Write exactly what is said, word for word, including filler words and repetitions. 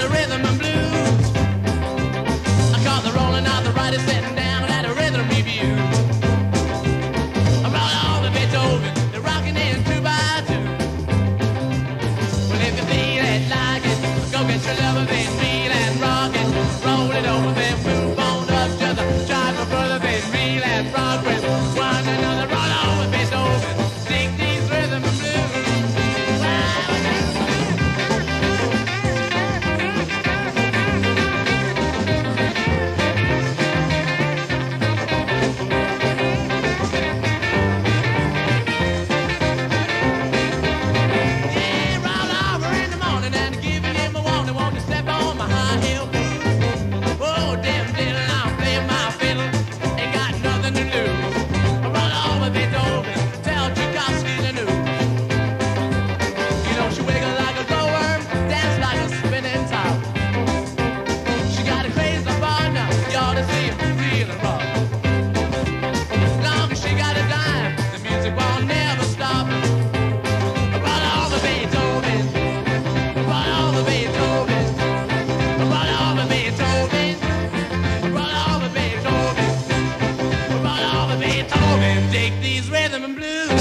the rhythm and blues. I caught the rolling out the writer sitting down at a rhythm review. I brought all the Beethoven, they're rocking in two by two. Well, if you feel it like it, go get your lover, then reel and rock it. Roll it over, then move on up to the drive my brother, then reel and rock with one another. Roll over Beethoven, dig these rhythm and blues. Take these rhythm and blues.